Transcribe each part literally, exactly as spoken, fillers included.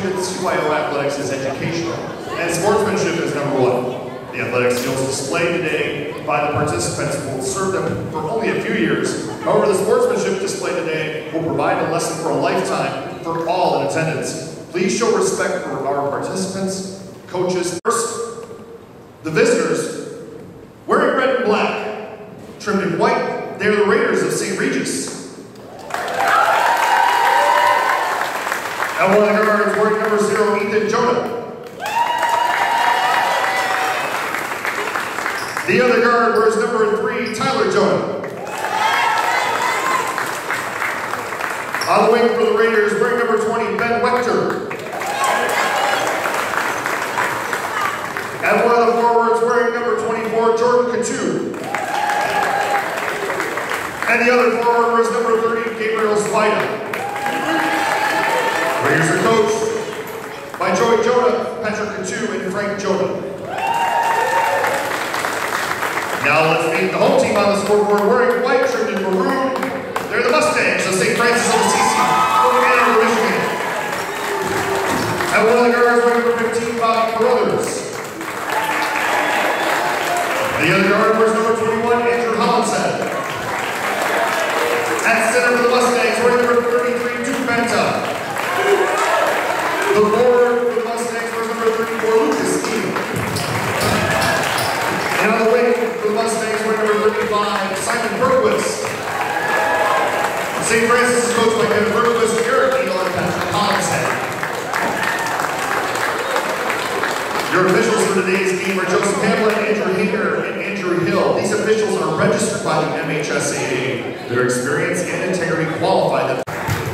at C Y O Athletics is educational, and sportsmanship is number one. The athletic skills displayed today by the participants will serve them for only a few years. However, the sportsmanship displayed today will provide a lesson for a lifetime for all in attendance. Please show respect for our participants, coaches. First, the visitors, wearing red and black, trimmed in white, they are the Raiders of Saint Regis. And one of the guards wearing number zero, Ethan Jonah. The other guard wears number three, Tyler Jonah. On the wing for the Raiders, wearing number twenty, Ben Wechter. And one of the forwards wearing number twenty-four, Jordan Couture. And the other forward wears number thirty, Gabriel Spida. Raiders are coached by Joey Jonah, Patrick Couture, and Frank Jonah. Now let's meet the home team on the scoreboard, wearing white, trimmed in maroon. They're the Mustangs of Saint Francis of Assisi, from Ann Arbor, Michigan. And one of the guards wearing number fifteen, Bob Carruthers. The other guard wears number twenty-one, Andrew Hollinshead. At center for the Mustangs, wearing number thirty-three, Duke Benta. The forward for the Mustangs wears number thirty-four, Lucas Steele. And on the wing for the Mustangs wearing number thirty-five, Simon Bergquist. Saint Francis is coached by Kevin Bergquist, Eric Neal, and Patrick Hollinshead. Your officials for today's game are Joseph Hamlin, Andrew Hager, and Andrew Hill. These officials are registered by the M H S A A. Their experience and integrity qualify them.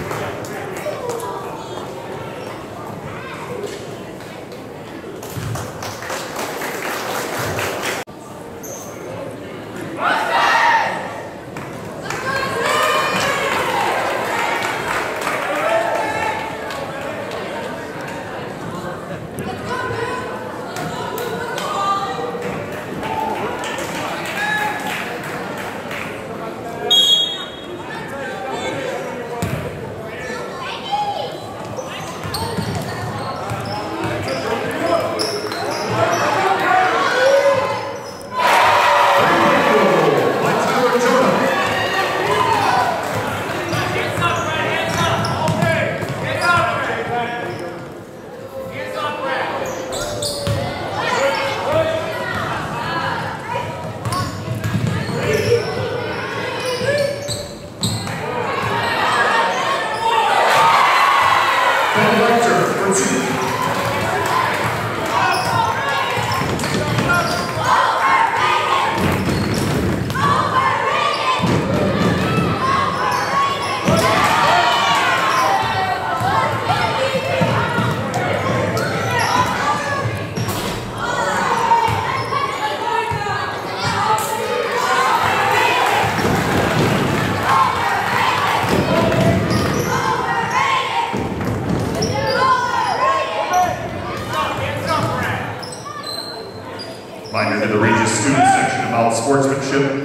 Reminder to the Regis student section about sportsmanship.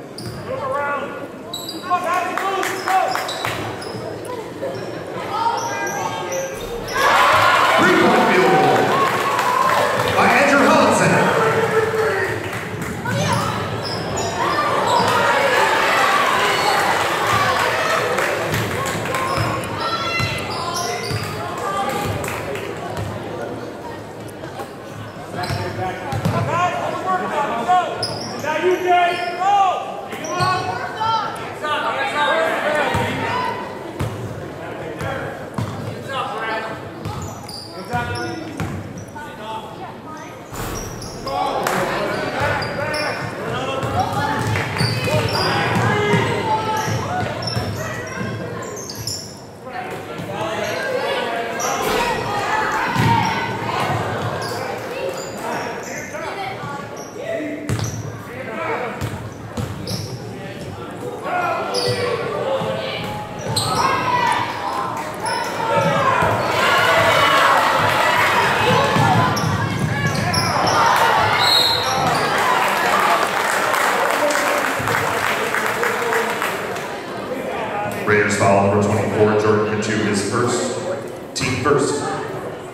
Three-point field goal by Andrew Hollinshead. Raiders foul number twenty-four, Jordan Couture is first. Team first.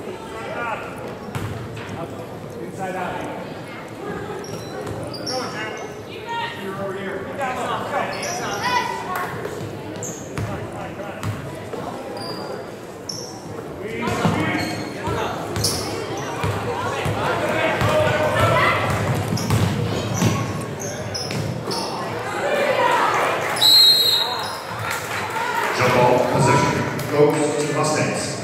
goes to Mustangs.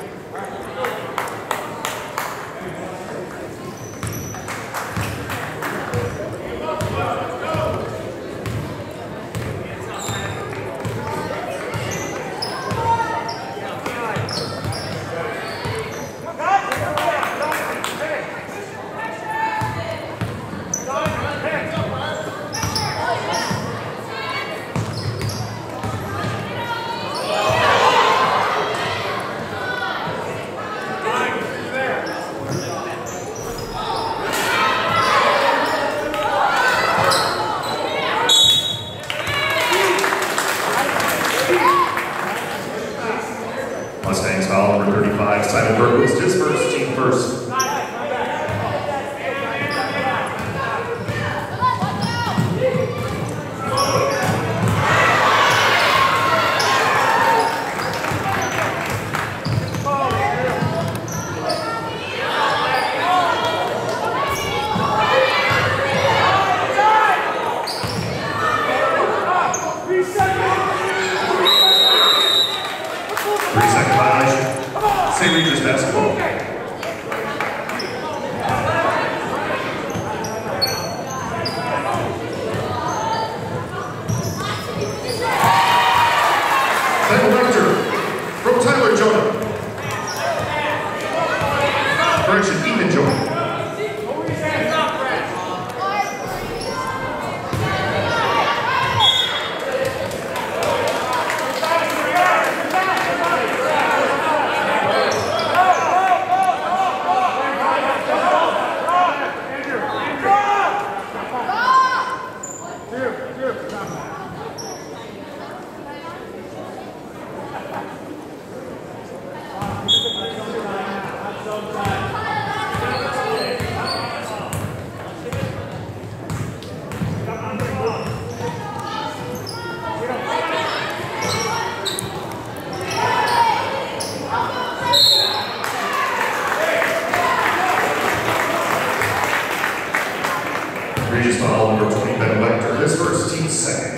Mustangs foul number thirty-five, Simon Berg was his first, team first. Three-second violation. Saint Regis basketball. Second vector from Tyler Jonah. Correction, Ethan Jonah. Regis foul number twenty, Ben Wechter, his first, team second.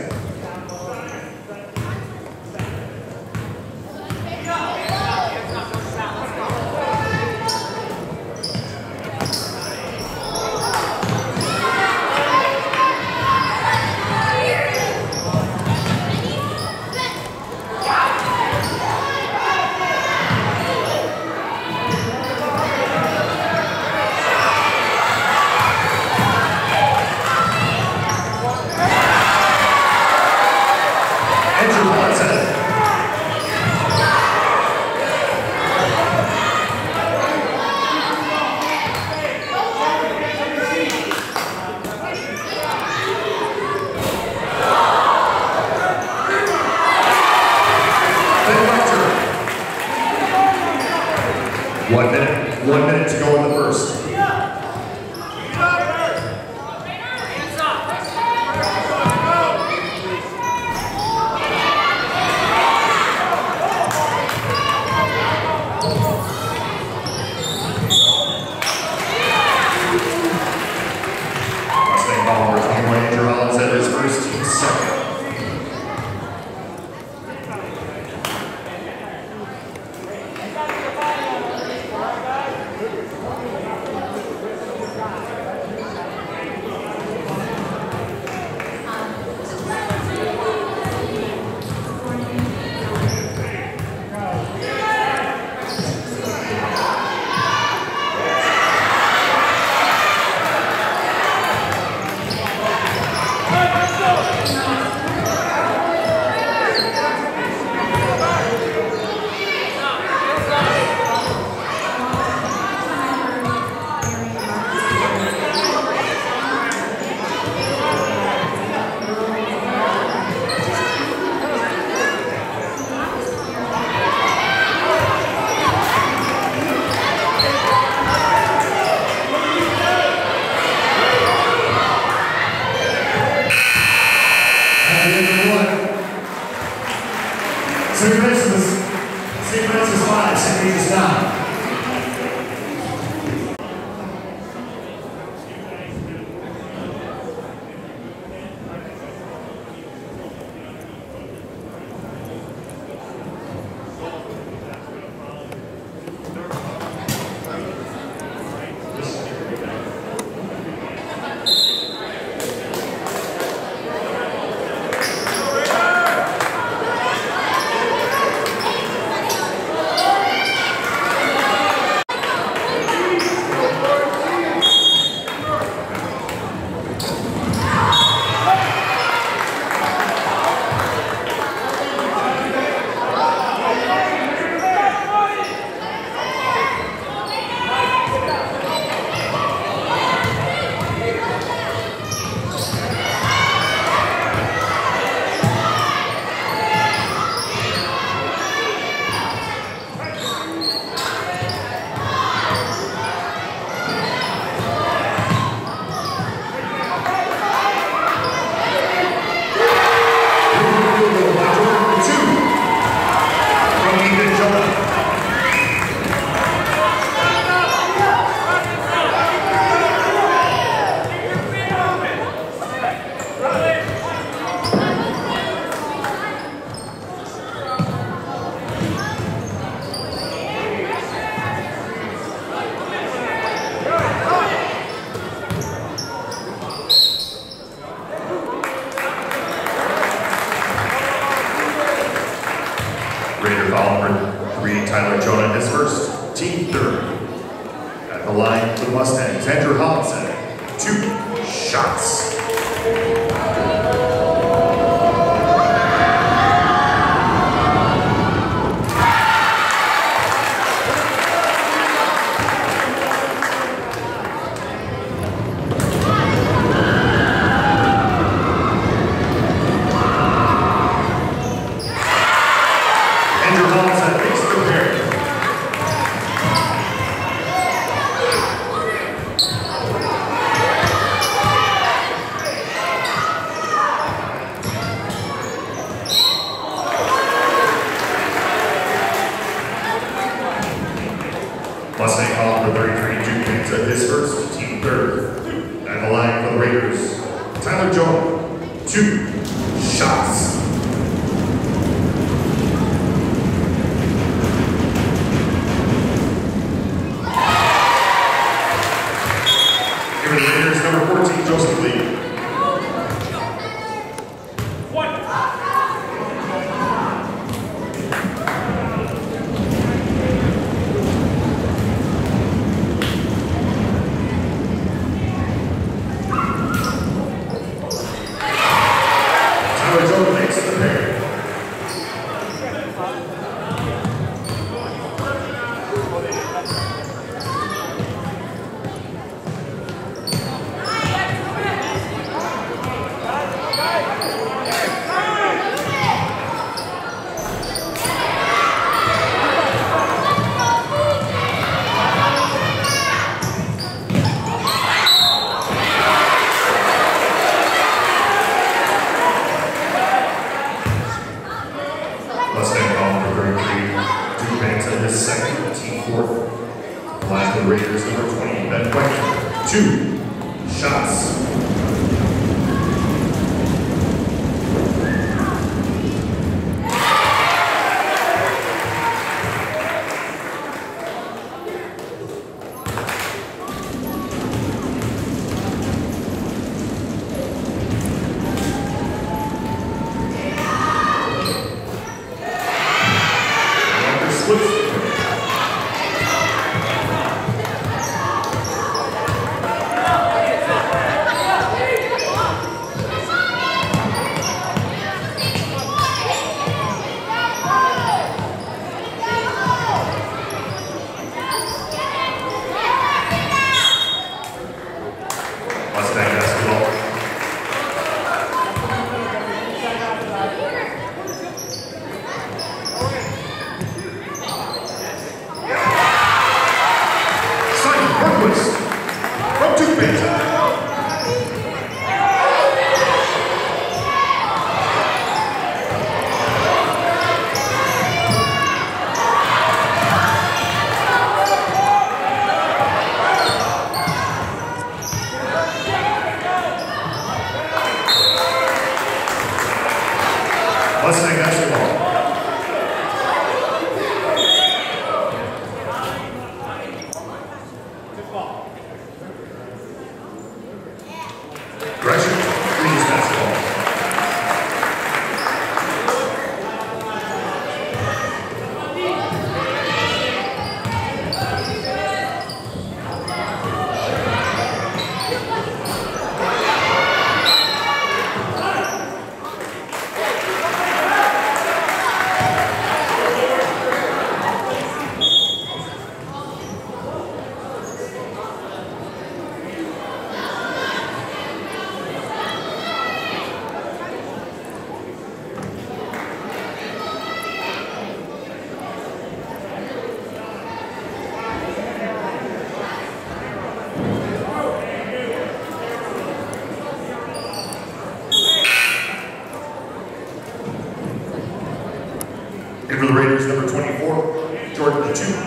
One minute, one minute to go in the first. Mustang ball number twenty-one, Andrew Hollins at his first, team second. Saint Francis, Saint Francis five, Saint Regis nine. Raider foul number three, Tyler Jonah, his first, team third. At the line for the Mustangs, Andrew Hollinsson, two shots. Mustang Hall for thirty-three, Duke Kings at his first, team third. At the line for the Raiders, Tyler Jonah, two shots. Here are the Raiders, number fourteen, Joseph Lee. Mustang Hall for thirty-three, Duke Banks at his second, team fourth. Line for the Raiders, number twenty, Ben White, two shots. Mustang basketball. Simon Berquist from Duke Banks. Mustang basketball. Regis, Regis basketball. And for the Raiders, number twenty-four, Jordan the two.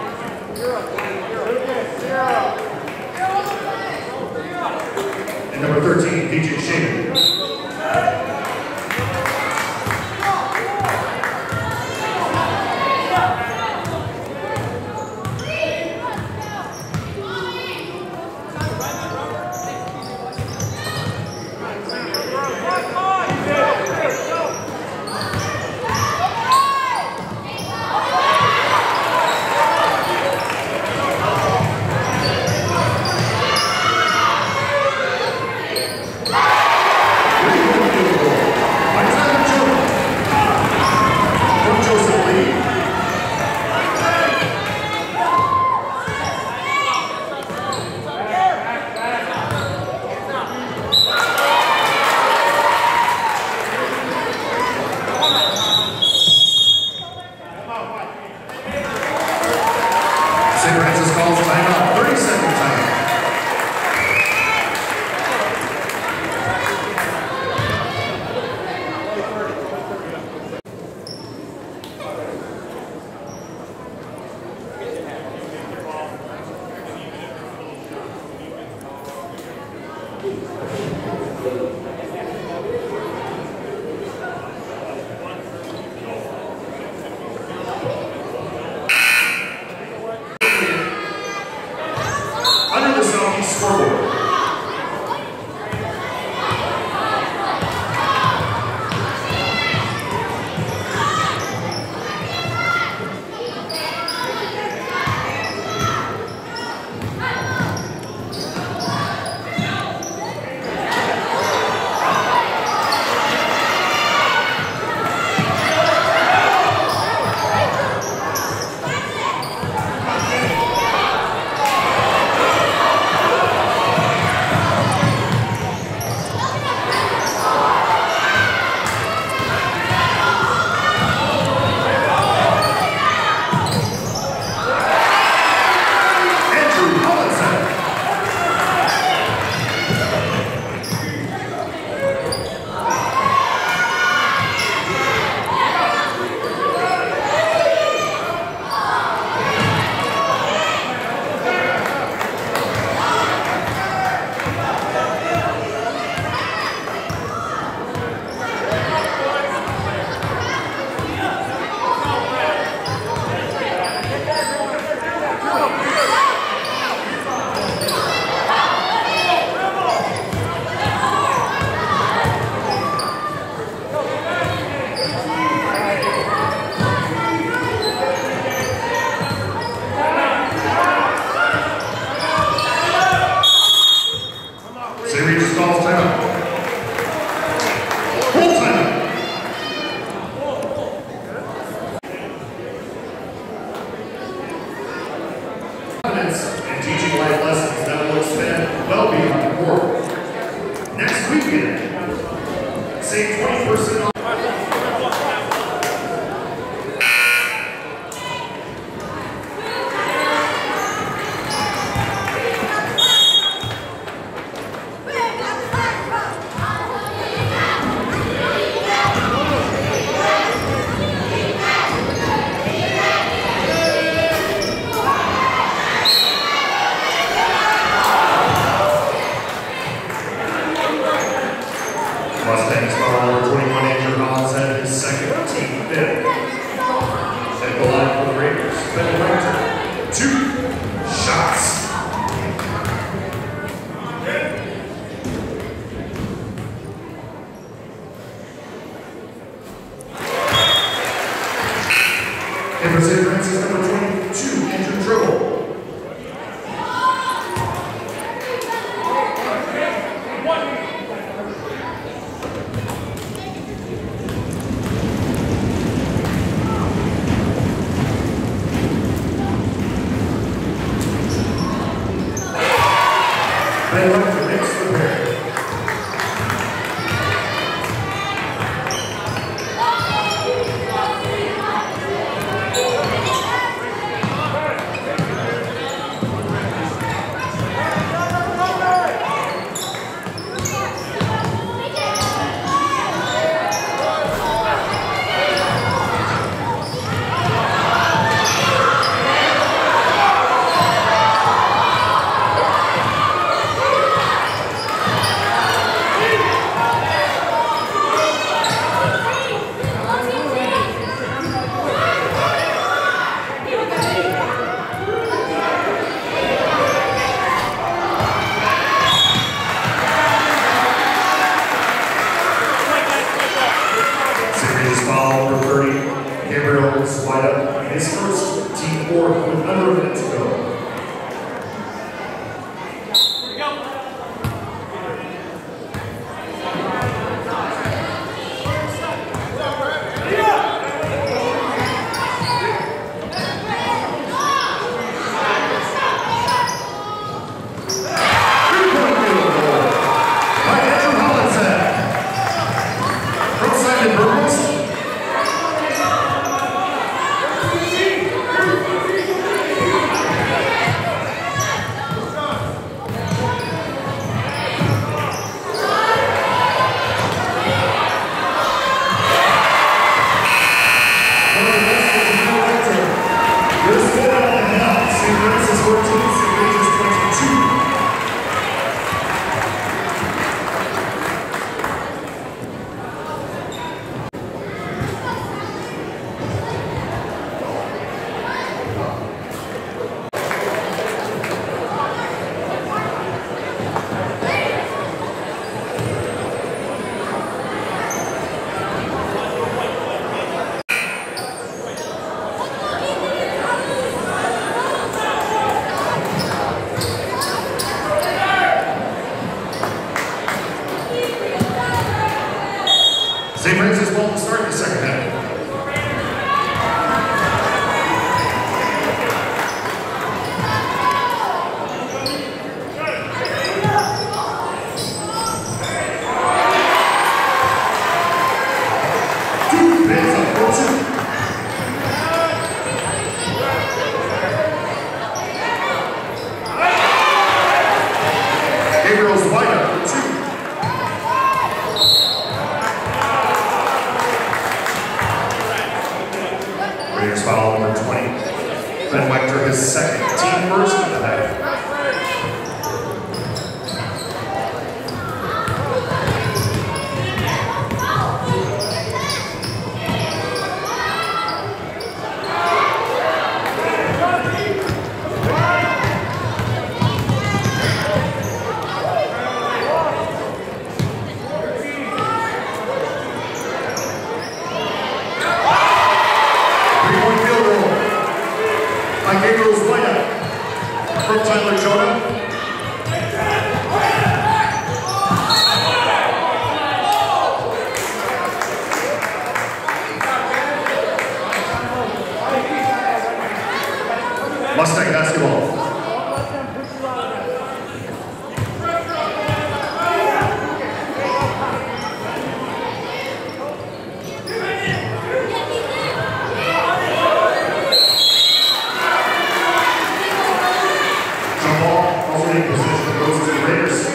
And number thirteen, P J Shaman. And for Saint Francis, number twenty-two, Andrew Dribble. They like to mix the pair. His first team fourth with under a minute to go. Saint Francis won't start the second half. Two minutes of four two. Gabriel's wide up for two. Raiders foul number twenty. Ben Wechter, his second, team first in the half. Gabriel's way up from Tyler Jonah. Mustang basketball. Position goes to the Raiders.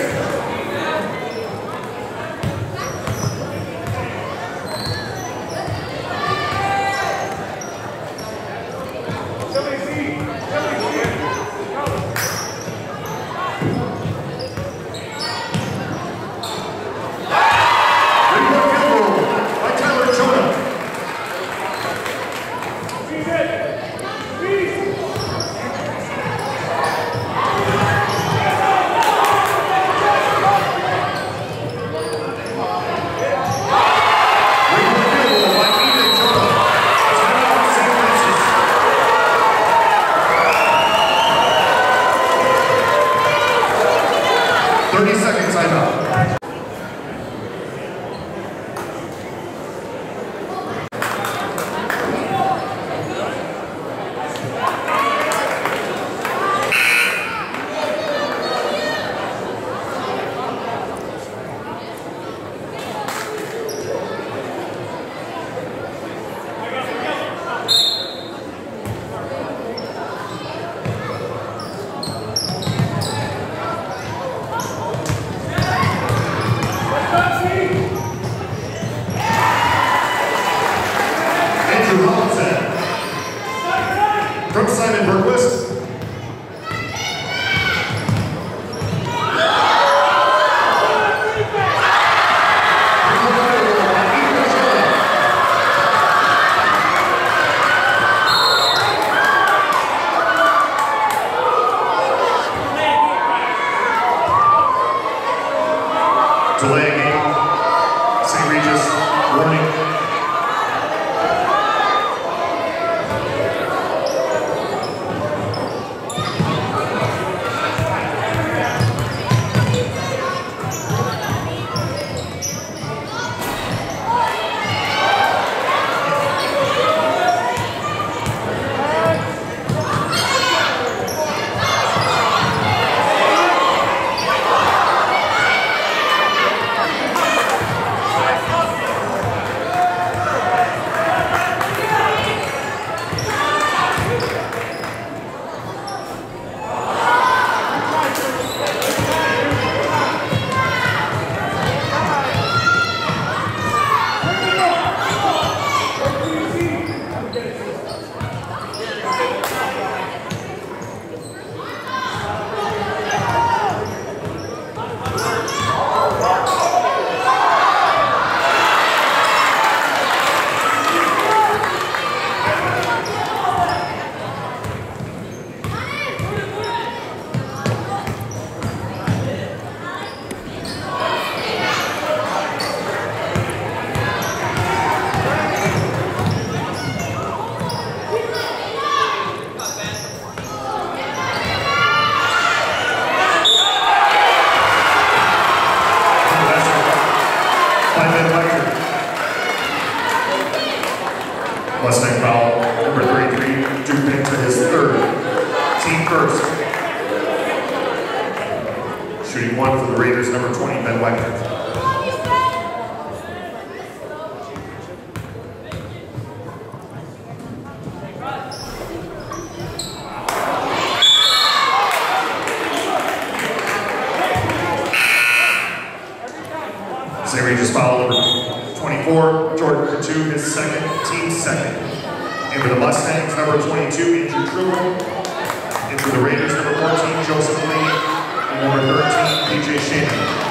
Timeout, Saint Francis. From Simon Bergquist. Delay a game. Saint Regis, warning. Mustang foul, number thirty-three, Duke into his third, team first. Shooting one for the Raiders, number twenty, Ben Wagner. Saint Regis foul number twenty-four, Jordan Couture, his second, team second. And for the Mustangs, number twenty-two, Andrew Truman. And for the Raiders, number fourteen, Joseph Lee. And number thirteen, P J Shannon.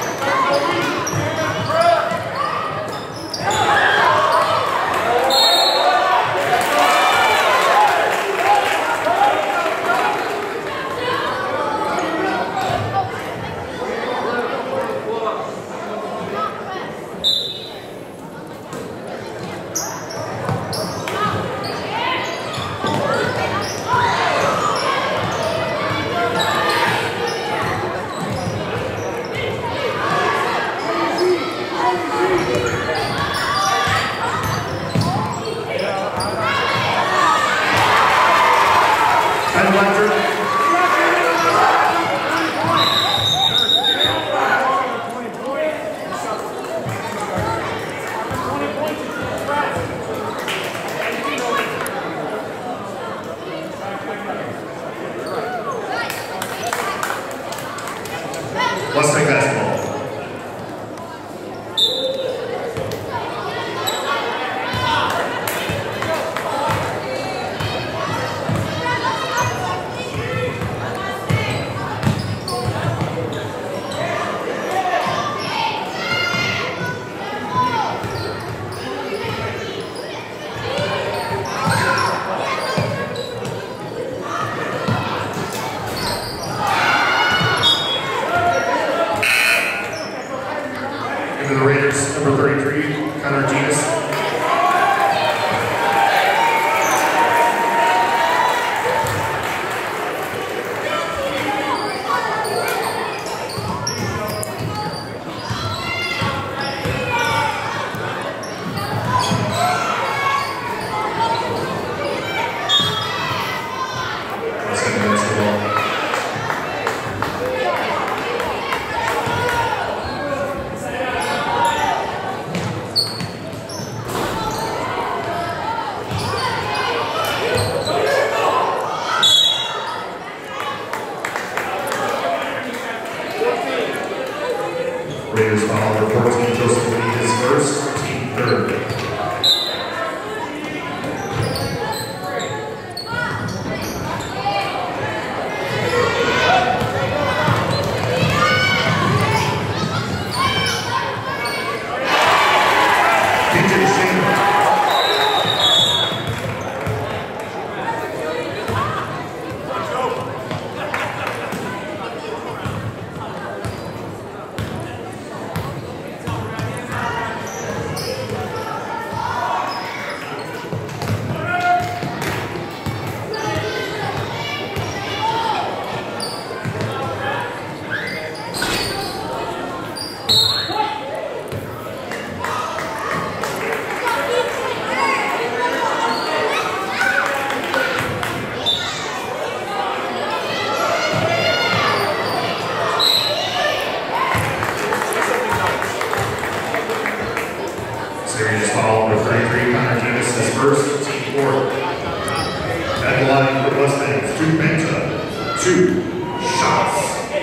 And the line for Mustangs, two Penta, two shots.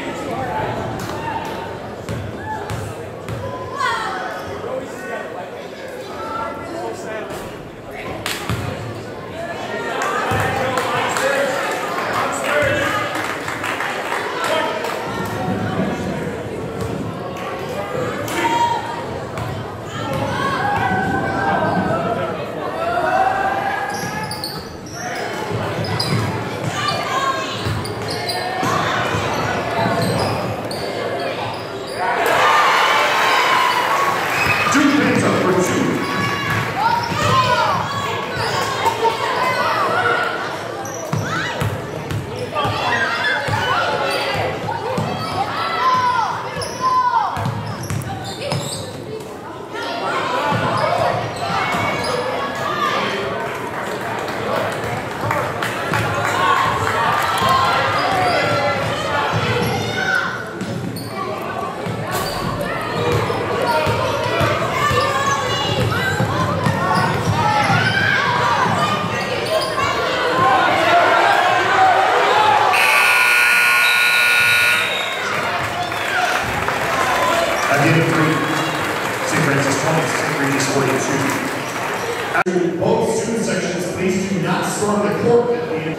Regis forty-two. Both student sections, please do not storm the court at the end.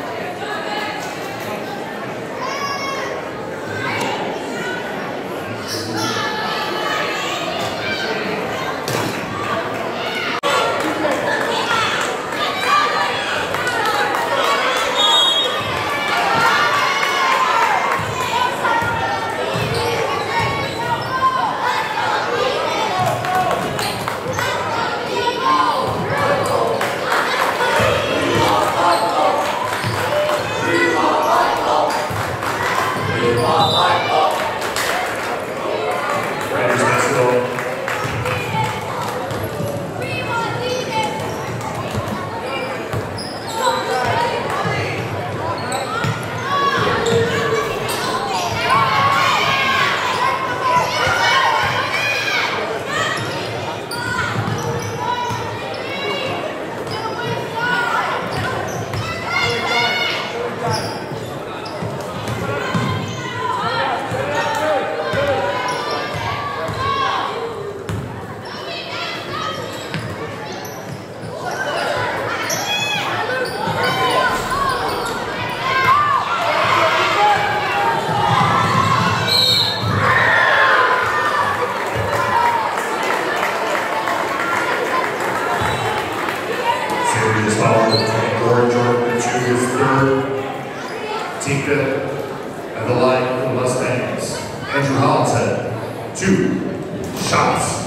And the line for the Mustangs, Andrew Hollinshead, two shots.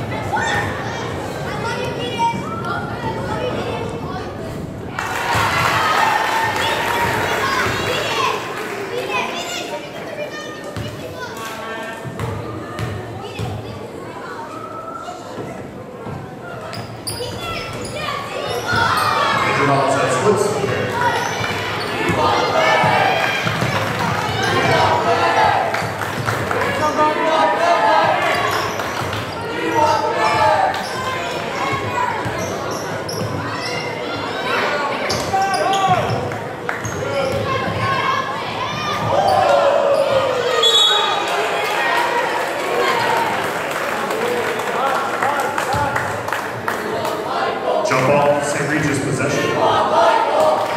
Andrew Hollinshead splits. Jump ball, Saint Regis possession.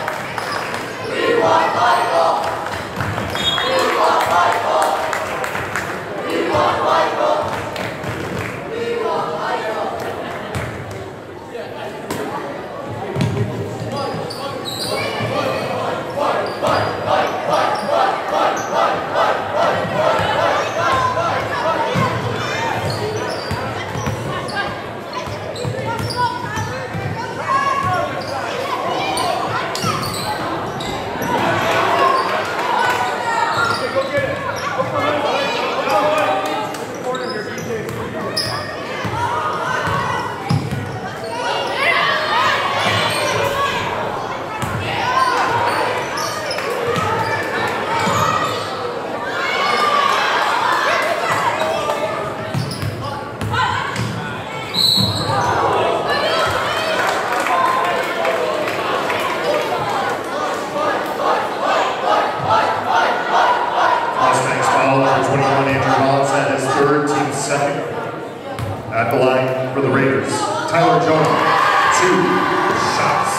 for the Raiders, Tyler Jonah, two shots.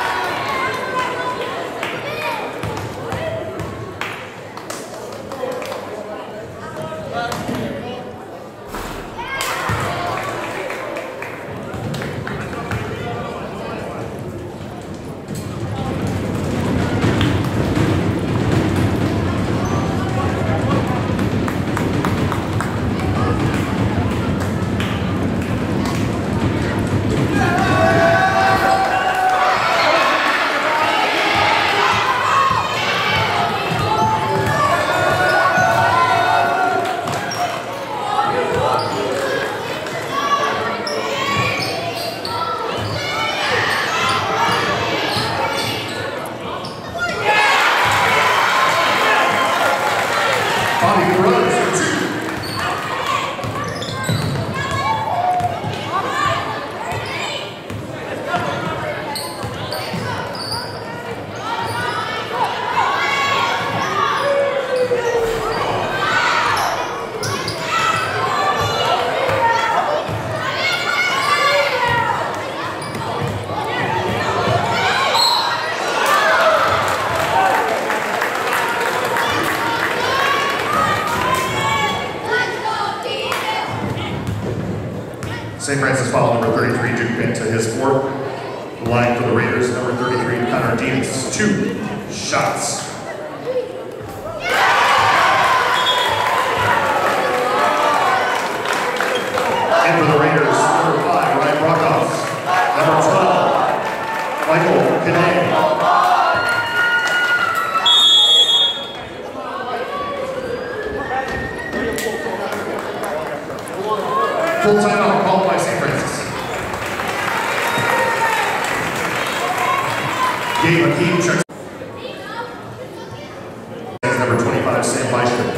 Saint Francis fouled number thirty-three, Duke Bent to his fourth. The line for the Raiders, number thirty-three, Connor Deans, two shots. And for the Raiders, number five, Ryan Brockhoff. Number twelve, Michael Kinane. Full timeout called by Saint Francis. Gabe Akeem checks. Number twenty-five, Sam Bishop.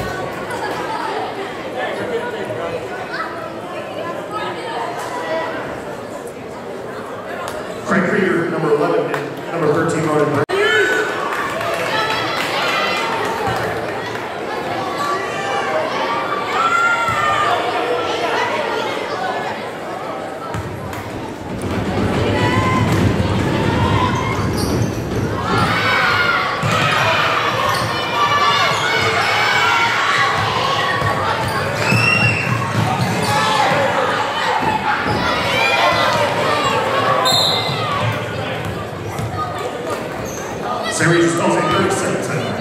Craig Krieger, number eleven, number thirteen, Martin. Saint Regis calls a thirty-second timeout.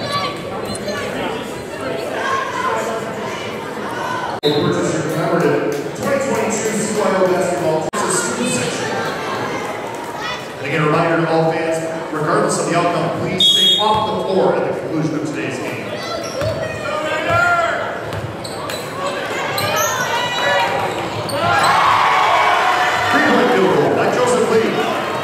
Purchase your commemorative twenty twenty-two C Y O basketball student section. And again, a reminder to all fans, regardless of the outcome, please stay off the floor at the conclusion of today's game. Three-point field goal by Joseph Lee.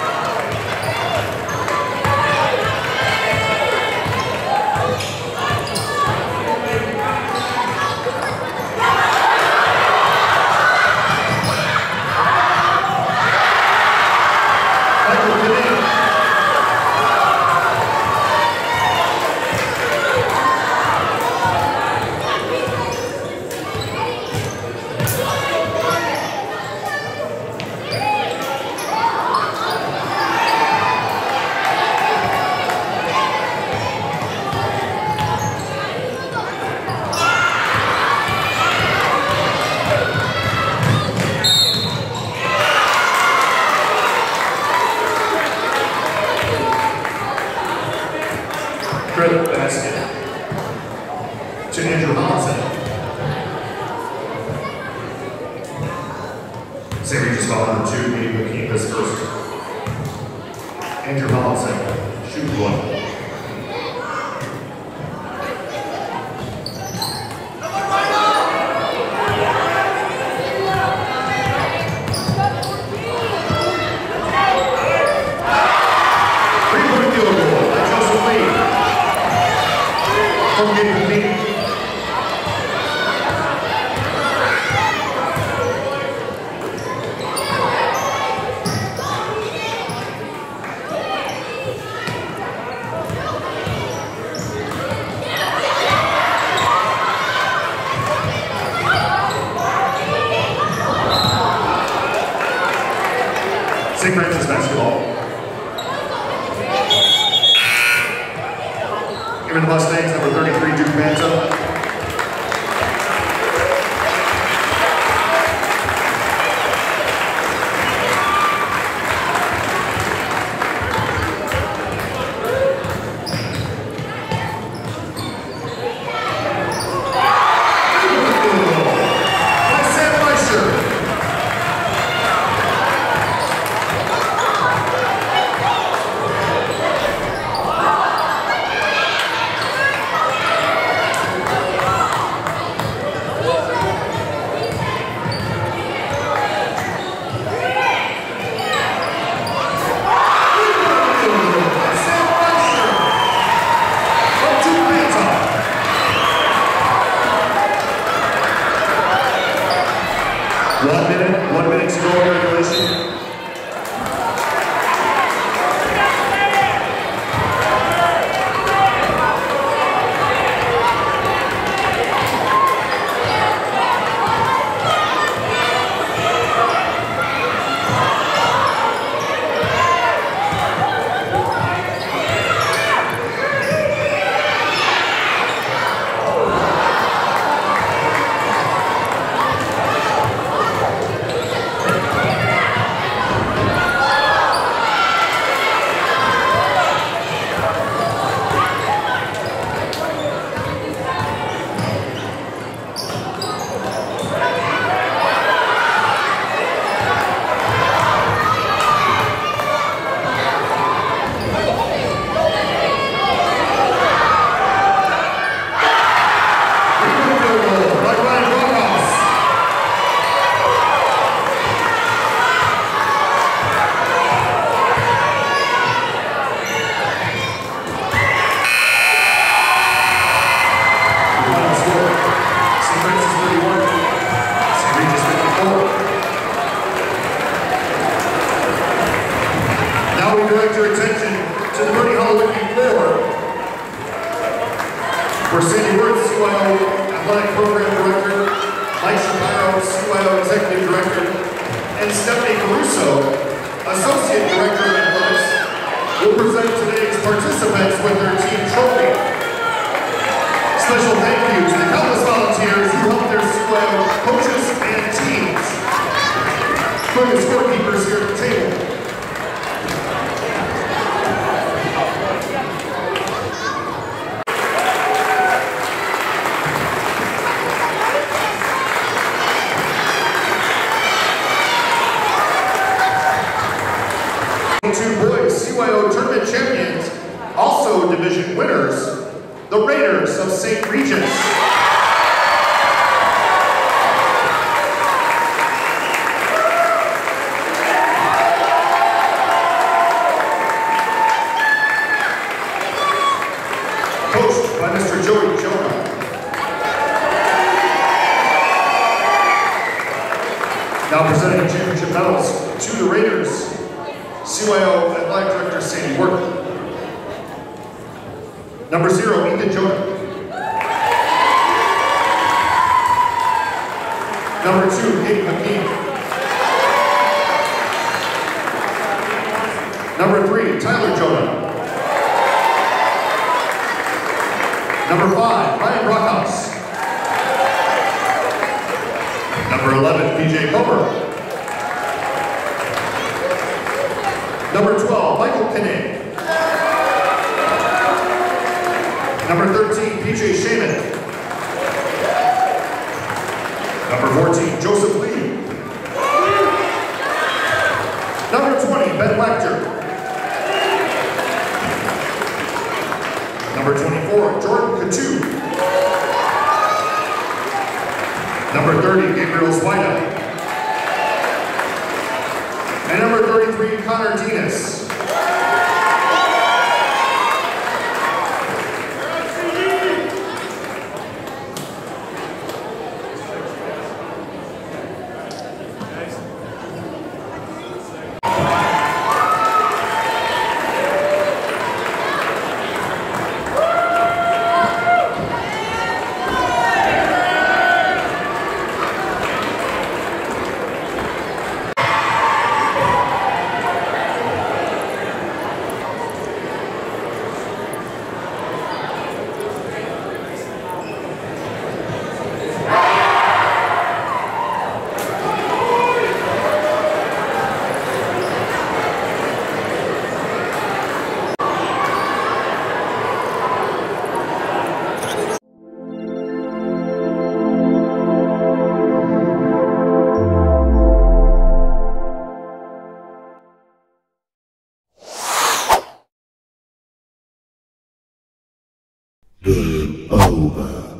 Credit basket to Andrew Hollinston. Saint Regis foul number two, Gabe Akeem his first. Andrew Hollinston, shoot one. Three-point field goal by Joseph Lee. From Gabe Akeem. Giving the Mustangs number thirty-three, Duke Banzo. One minute, one minute to go in regulation. Direct your attention to the Bernie Halloween floor, where Sandy Worth, C Y O Athletic Program Director, Mike Shapiro, C Y O Executive Director, and Stephanie Caruso, Associate Director of Athletics, will present today's participants with their team trophy. Special thank you to the countless volunteers who helped their C Y O coaches and teams, including the scorekeepers here at the table. Two boys C Y O tournament champions, also division winners, the Raiders of Saint Regis. Coached by Mister Joey Jonah. Now presenting championship medals to the Raiders, C Y O Athletic Director Sandy Worth. Number zero, Ethan Jonah. Number two, Hayden McKean. Number three, Tyler Jonah. Number five, Ryan Brockhouse. Number eleven, P J Comer. Number twelve, Michael Kinney. Number thirteen, P J Shaman. Number fourteen, Joseph Lee. Number twenty, Ben Wachter. Number twenty-four, Jordan Katu. Number thirty, Gabriel Swida. And number thirty-three, Connor Dinas. Game over.